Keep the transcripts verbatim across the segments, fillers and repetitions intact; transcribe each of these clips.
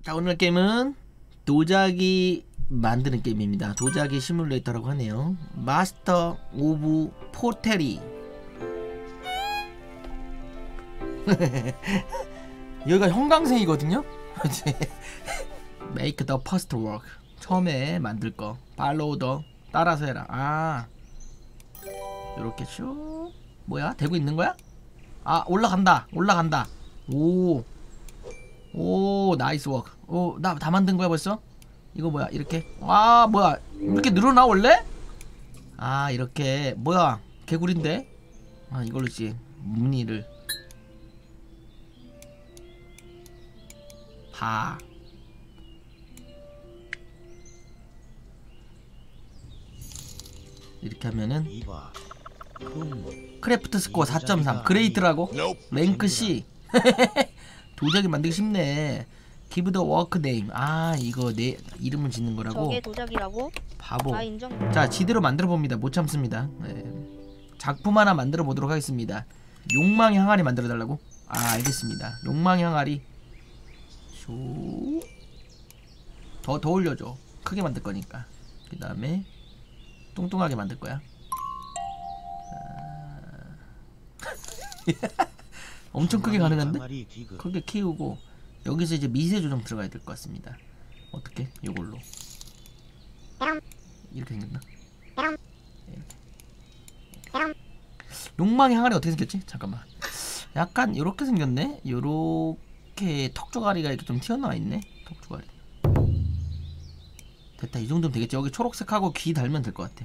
자, 오늘 게임은 도자기 만드는 게임입니다. 도자기 시뮬레이터라고 하네요. 마스터 오브 포테리. 여기가 형광색이거든요. Make the first work. 처음에 만들 거. Follow the. 따라서 해라. 아, 요렇게 쭉. 뭐야? 되고 있는 거야? 아, 올라간다. 올라간다. 오. 오, 나이스 워크. 오, 나 다 만든 거야 벌써? 이거 뭐야? 이렇게. 아, 뭐야? 이렇게 늘어나 원래? 아, 이렇게. 뭐야? 개구리인데? 아, 이걸로지. 무늬를. 봐. 이렇게 하면은 크래프트 스코어 사 점 삼. 그레이트라고? 랭크 C. 도자기 만들기 쉽네. Give the work name. 아, 이거 내 이름을 짓는 거라고? 저게 도자기라고? 바보. 아, 인정. 자, 지대로 만들어 봅니다. 못 참습니다. 네. 작품 하나 만들어 보도록 하겠습니다. 욕망의 항아리 만들어 달라고? 아, 알겠습니다. 욕망의 항아리. 더, 더 올려줘. 크게 만들 거니까. 그 다음에 뚱뚱하게 만들 거야. 아... 엄청 크게 가능한데? 크게 키우고 여기서 이제 미세 조정 들어가야 될 것 같습니다. 어떻게? 요걸로 이렇게 생겼나? 이렇게. 욕망의 항아리 어떻게 생겼지? 잠깐만. 약간 요렇게 생겼네? 요렇게 턱조가리가 이렇게 좀 튀어나와 있네? 턱조가리. 됐다. 이 정도면 되겠지. 여기 초록색하고 귀 달면 될 것 같아.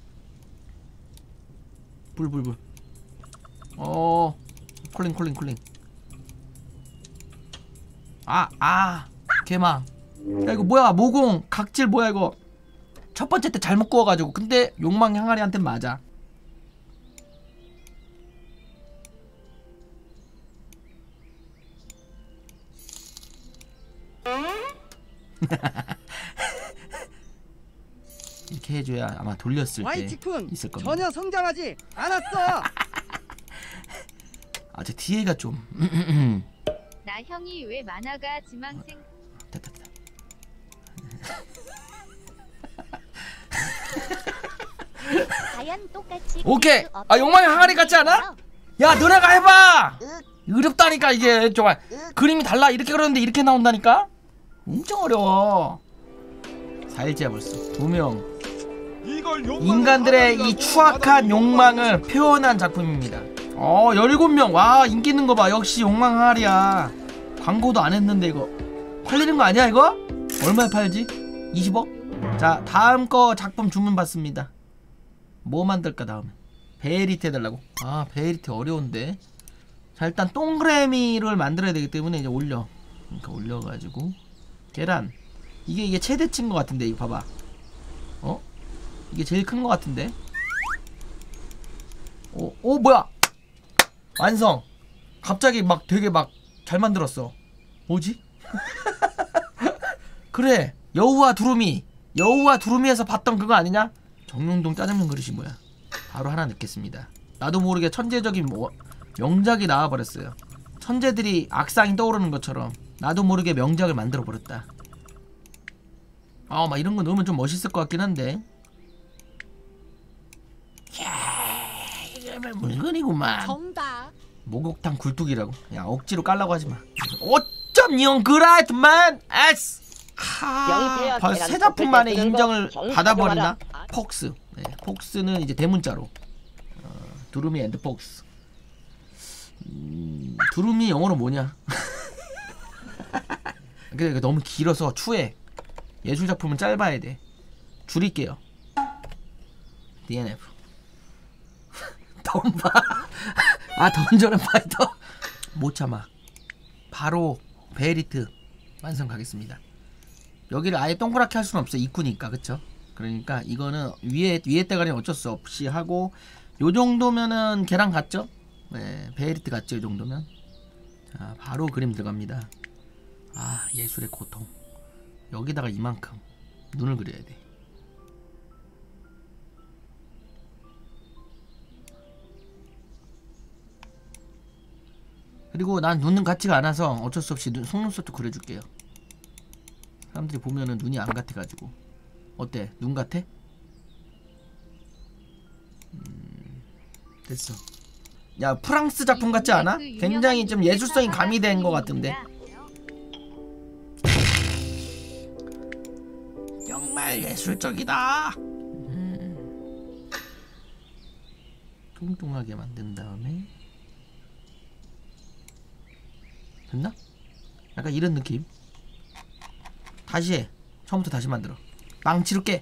불불불. 어, 콜링 콜링 콜링. 아, 아, 개망. 야, 이거 뭐야? 모공 각질 뭐야 이거? 첫 번째 때 잘못 구워가지고. 근데 욕망 항아리한테 맞아. 이렇게 해줘야 아마 돌렸을 때 있을 겁니다. 전혀 성장하지 않았어. 아, 저 뒤에가 좀. 나 형이 왜 만화가 지망생. 됐다 됐다. 과연 똑같이. 오케이. 아, 욕망의 항아리 같지 않아? 야, 너네가 해봐. 어렵다니까 이게. 정말 그림이 달라. 이렇게 그렸는데 이렇게 나온다니까. 엄청 어려워. 사일지야 벌써. 두 명. 인간들의 이 추악한 욕망을 표현한 작품입니다. 어, 열일곱 명. 와, 인기 있는 거 봐. 역시 욕망 항아리야. 광고도 안 했는데 이거 팔리는 거 아니야 이거? 얼마에 팔지? 이십억? 자, 다음 거 작품 주문 받습니다. 뭐 만들까 다음에? 베리티 해달라고? 아, 베리티 어려운데. 자, 일단 동그라미를 만들어야 되기 때문에 이제 올려. 그러니까 올려가지고 계란. 이게 이게 최대치인 것 같은데 이거 봐봐. 어? 이게 제일 큰 것 같은데. 오, 오 뭐야? 완성. 갑자기 막 되게 막 잘 만들었어. 뭐지? 그래, 여우와 두루미. 여우와 두루미에서 봤던 그거 아니냐? 정룡동 짜장면 그릇이 뭐야? 바로 하나 넣겠습니다. 나도 모르게 천재적인 뭐 명작이 나와버렸어요. 천재들이 악상이 떠오르는 것처럼 나도 모르게 명작을 만들어버렸다. 아, 막 이런 거 넣으면 좀 멋있을 것 같긴 한데. 이야, 이게 물건이구만. 정답. 목욕탕 굴뚝이라고. 야, 억지로 깔라고 하지마. 오점 영 그라이트만 에스. 하, 벌써 세 작품 만에 인정을 받아버리나? 폭스. 네, 폭스는 이제 대문자로. 어, 두루미 앤드 폭스. 음, 두루미 영어로 뭐냐? 근데 너무 길어서 추해. 예술작품은 짧아야 돼. 줄일게요. 디엔에프. 덤바. 아, 던전은 파이터. 못 참아. 바로 베리트 완성 가겠습니다. 여기를 아예 동그랗게 할 수는 없어요. 입구니까. 그쵸? 그러니까 이거는 위에 위에 대가리는 어쩔 수 없이 하고, 요 정도면은 계란 같죠? 네, 베리트 같죠? 이 정도면. 자, 바로 그림 들어갑니다. 아, 예술의 고통. 여기다가 이만큼 눈을 그려야 돼. 그리고 난 눈은 같지가 않아서 어쩔 수 없이 눈, 속눈썹도 그려줄게요. 사람들이 보면은 눈이 안 같아가지고. 어때? 눈 같아? 음, 됐어. 야, 프랑스 작품 같지 않아? 굉장히 좀 예술성이 가미된 것 같은데. 정말 예술적이다. 음. 뚱뚱하게 만든 다음에 됐나? 약간 이런 느낌. 다시 해. 처음부터 다시 만들어. 망치로 깨.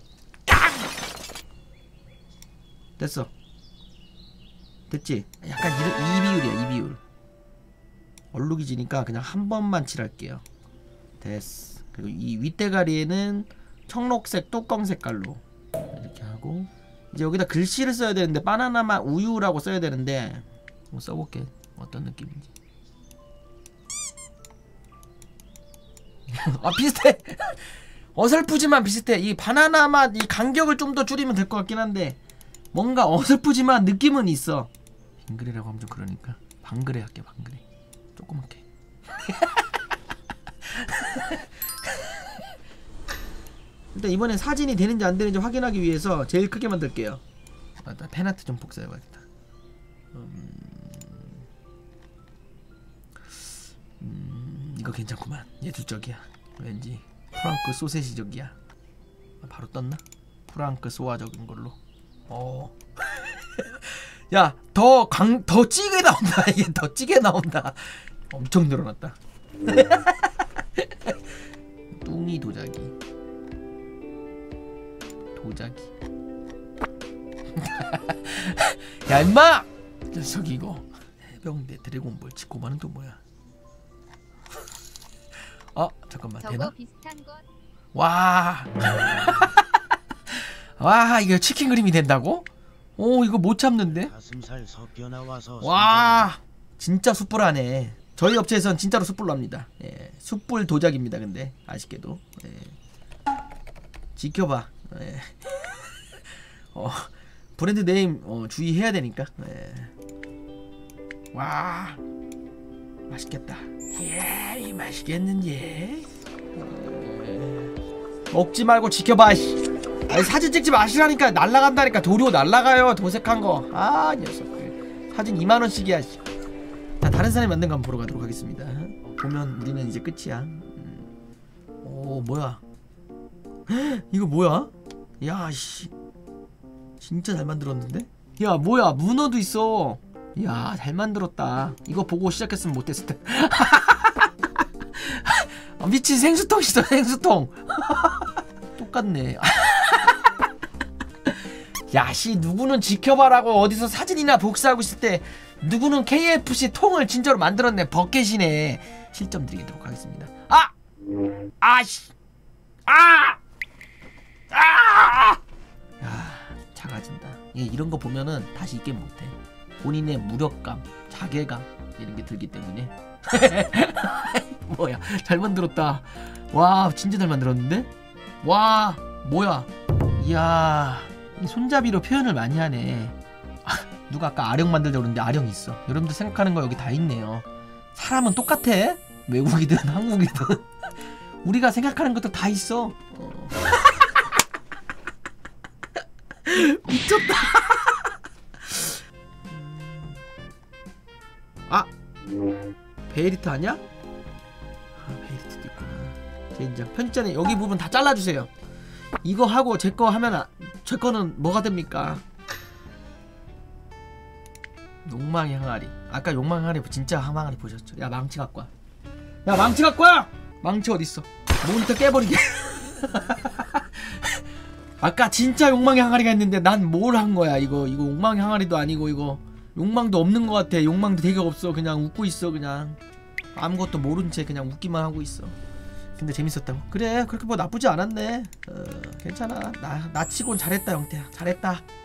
됐어. 됐지? 약간 이런, 이 비율이야, 이 비율. 얼룩이 지니까 그냥 한 번만 칠할게요. 됐어. 그리고 이 윗대가리에는 청록색 뚜껑 색깔로 이렇게 하고, 이제 여기다 글씨를 써야 되는데 바나나맛 우유라고 써야 되는데 한번 써볼게. 어떤 느낌인지. 아, 비슷해. 어설프지만 비슷해. 이 바나나맛 이 간격을 좀 더 줄이면 될 것 같긴 한데 뭔가 어설프지만 느낌은 있어. 빙그레라고 하면 좀 그러니까 방그레 할게. 방그레 조그맣게. 일단 이번엔 사진이 되는지 안 되는지 확인하기 위해서 제일 크게 만들게요. 맞다. 펜아트 좀 복사해봐야겠다. 음... 음... 이거 괜찮구만. 예술적이야. 왠지 프랑크 소세지적이야. 아, 바로 떴나? 프랑크 소아적인 걸로. 어. 야, 더 강, 더 찌게 나온다. 이게 더 찌게 나온다. 엄청 늘어났다. 뚱이 도자기. 도자기. 야, 임마! 녀석 이거. 해병대 드래곤볼 지코마는 또 뭐야? 어, 잠깐만. 저거 되나? 비슷한 것. 와. 와, 이거 치킨 그림이 된다고? 오, 이거 못 참는데? 가슴살 섞여 나와서 와, 진짜 숯불하네. 저희 업체에선 진짜로 숯불로 합니다. 예, 숯불 도자기입니다. 근데 아쉽게도. 예. 지켜봐. 예. 어, 브랜드 네임 어, 주의해야 되니까. 예. 와, 맛있겠다. 예, 이 맛있겠는지. 예. 먹지 말고 지켜봐. 아니, 사진 찍지 마시라니까. 날라간다니까. 도료 날라가요. 도색한 거. 아, 녀석들. 사진 이만 원씩이야. 자, 다른 사람이 만든 거 한번 보러 가도록 하겠습니다. 보면 우리는 이제 끝이야. 음. 오, 뭐야? 헉, 이거 뭐야? 야, 씨. 진짜 잘 만들었는데? 야, 뭐야? 문어도 있어. 야, 잘 만들었다. 이거 보고 시작했으면 못했을 때. 아, 미친 생수통이다. 생수통. 똑같네. 야씨, 누구는 지켜봐라고 어디서 사진이나 복사하고 있을 때 누구는 케이에프씨 통을 진짜로 만들었네. 버켓이네. 실점 드리도록 하겠습니다. 아! 아씨! 아! 아! 야, 작아진다. 예, 이런 거 보면은 다시 이 게임 못해. 본인의 무력감, 자괴감 이런 게 들기 때문에. 뭐야, 잘 만들었다. 와, 진짜 잘 만들었는데? 와, 뭐야? 이야, 이 손잡이로 표현을 많이 하네. 아, 누가 아까 아령 만들자고 그러는데 아령이 있어. 여러분들 생각하는 거 여기 다 있네요. 사람은 똑같아. 외국이든 한국이든. 우리가 생각하는 것도 다 있어. 어. 미쳤다. 아, 베이리트 아니야? 아, 베이리트도 있구나. 젠장. 편집자는 여기 부분 다 잘라주세요. 이거 하고 제 거 하면 아, 제 거는 뭐가 됩니까? 욕망의 항아리. 아까 욕망의 항아리 진짜 항아리 보셨죠? 야, 망치 갖고 와. 야, 망치 갖고 와! 망치 어딨어? 모니터 깨버리게. 아까 진짜 욕망의 항아리가 있는데 난 뭘 한 거야. 이거 이거 욕망의 항아리도 아니고 이거 욕망도 없는 것 같아. 욕망도 되게 없어. 그냥 웃고 있어. 그냥 아무것도 모른 채 그냥 웃기만 하고 있어. 근데 재밌었다고? 그래, 그렇게 뭐 나쁘지 않았네. 어, 괜찮아. 나, 나 치곤 잘했다, 영태야. 잘했다.